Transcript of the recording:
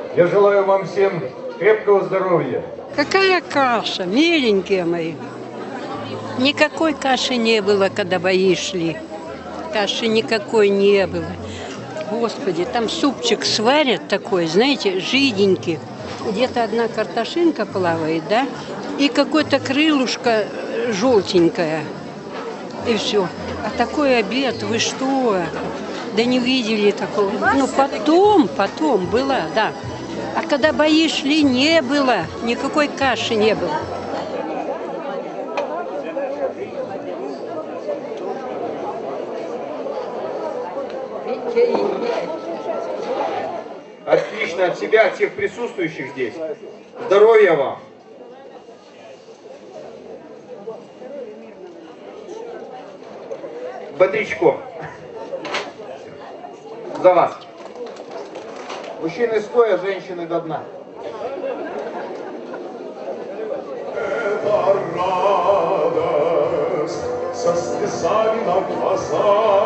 Я желаю вам всем крепкого здоровья. Какая каша, миленькие мои. Никакой каши не было, когда бои шли. Каши никакой не было. Господи, там супчик сварят такой, знаете, жиденький. Где-то одна картошинка плавает, да? И какое-то крылышко желтенькое. И все. А такой обед, вы что? Да не видели такого. Ну, потом была, да. А когда бои шли, не было. Никакой каши не было. Отлично от себя, от всех присутствующих здесь. Здоровья вам. Бодрячком. За вас. Мужчины стоя, женщины до дна. Это радость со слезами на глазах.